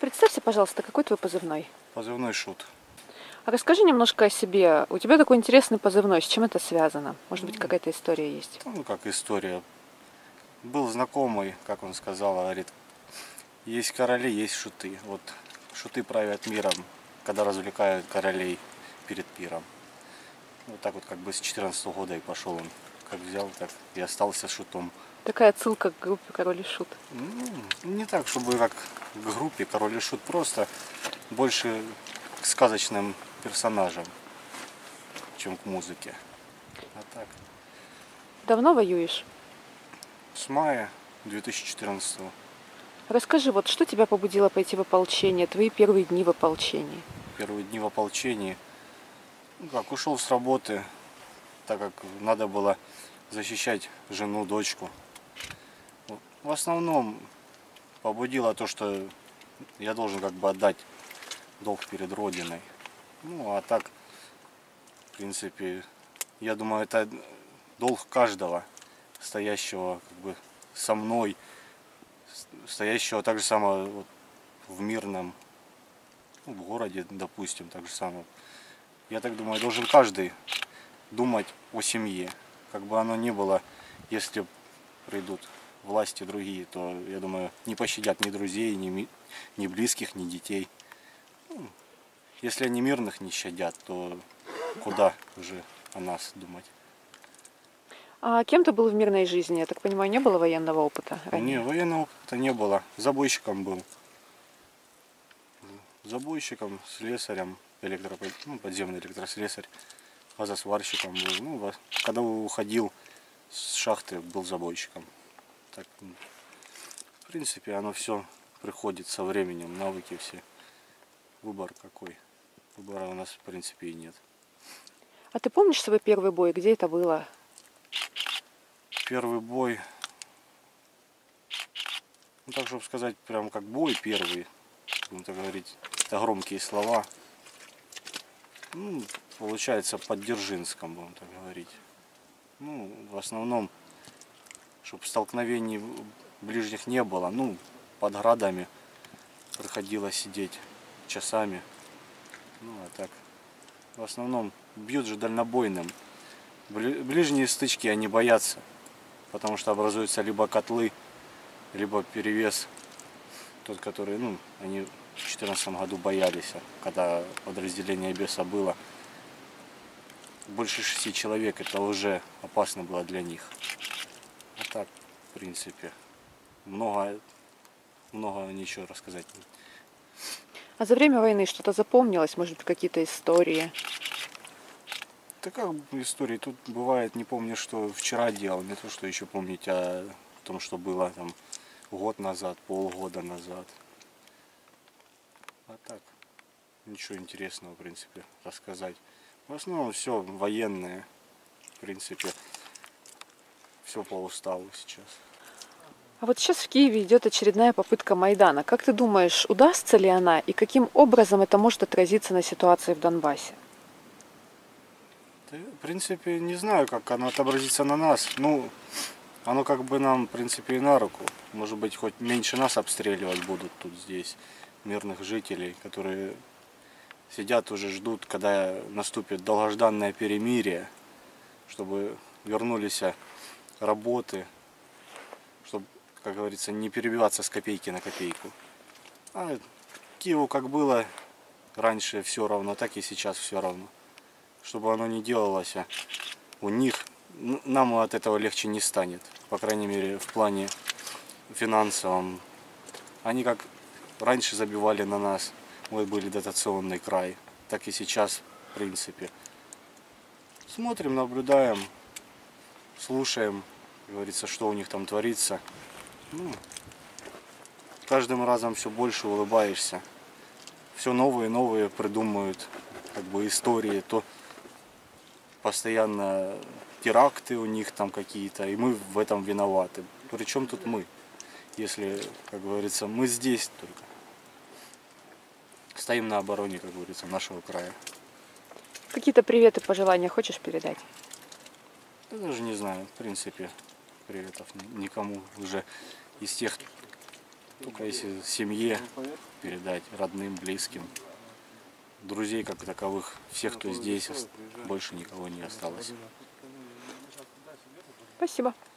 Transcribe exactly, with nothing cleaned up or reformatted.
Представься, пожалуйста, какой твой позывной? Позывной Шут. А расскажи немножко о себе. У тебя такой интересный позывной. С чем это связано? Может быть, какая-то история есть? Ну, как история. Был знакомый, как он сказал, говорит, есть короли, есть шуты. Вот шуты правят миром, когда развлекают королей перед пиром. Вот так вот как бы с четырнадцатого года и пошел он. Как взял, так и остался шутом. Такая отсылка к группе «Король и Шут». Ну, не так, чтобы как к группе «Король и Шут», просто больше к сказочным персонажам, чем к музыке. А так. Давно воюешь? С мая две тысячи четырнадцатого. Расскажи, вот что тебя побудило пойти в ополчение, твои первые дни в ополчении? Первые дни в ополчении. Ну как, ушел с работы, так как надо было защищать жену, дочку. В основном побудило то, что я должен как бы отдать долг перед Родиной. Ну а так, в принципе, я думаю, это долг каждого, стоящего как бы со мной, стоящего так же самое вот, в мирном, ну, в городе, допустим, так же самое. Я так думаю, должен каждый думать о семье. Как бы оно ни было, если придут власти другие, то, я думаю, не пощадят ни друзей, ни, ни близких, ни детей. Ну, если они мирных не щадят, то куда уже о нас думать? А кем ты был в мирной жизни? Я так понимаю, не было военного опыта ранее? Не, военного опыта не было. Забойщиком был. Забойщиком, слесарем, электро... ну, подземный электрослесарь, газосварщиком был. Ну, когда уходил с шахты, был забойщиком. Так, в принципе, оно все приходит со временем, навыки все. Выбор какой? Выбора у нас, в принципе, и нет. А ты помнишь свой первый бой? Где это было? Первый бой, ну так, чтобы сказать, прям как бой первый, будем так говорить, это громкие слова. Ну, получается, под Дзержинском, будем так говорить. Ну, в основном, чтобы столкновений ближних не было, ну, под градами приходилось сидеть часами. Ну, а так, в основном, бьют же дальнобойным. Ближние стычки они боятся, потому что образуются либо котлы, либо перевес. Тот, который, ну, они в две тысячи четырнадцатом году боялись, когда подразделение беса было. Больше шести человек, это уже опасно было для них. А так, в принципе, много, много ничего рассказать. А за время войны что-то запомнилось? Может быть, какие-то истории? Да как истории, тут бывает, не помню, что вчера делал, не то, что еще помнить о том, что было там год назад, полгода назад. А так, ничего интересного, в принципе, рассказать. В основном все военное, в принципе, все по уставу сейчас. А вот сейчас в Киеве идет очередная попытка Майдана. Как ты думаешь, удастся ли она и каким образом это может отразиться на ситуации в Донбассе? В принципе, не знаю, как оно отобразится на нас. Ну, оно как бы нам, в принципе, и на руку. Может быть, хоть меньше нас обстреливать будут тут здесь, мирных жителей, которые сидят уже, ждут, когда наступит долгожданное перемирие, чтобы вернулись работы, чтобы, как говорится, не перебиваться с копейки на копейку. А Киеву как было раньше все равно, так и сейчас все равно. Чтобы оно не делалось у них, нам от этого легче не станет. По крайней мере, в плане финансовом. Они как раньше забивали на нас, мы были дотационный край, так и сейчас, в принципе. Смотрим, наблюдаем, слушаем, как говорится, что у них там творится. Ну, каждым разом все больше улыбаешься. Все новые и новые придумывают как бы истории, то постоянно теракты у них там какие-то, и мы в этом виноваты. Причем тут мы, если, как говорится, мы здесь только. Стоим на обороне, как говорится, нашего края. Какие-то приветы, пожелания хочешь передать? Я даже не знаю, в принципе, приветов никому уже из тех, только если семье, передать родным, близким. Друзей как таковых, всех, кто здесь, больше никого не осталось. Спасибо.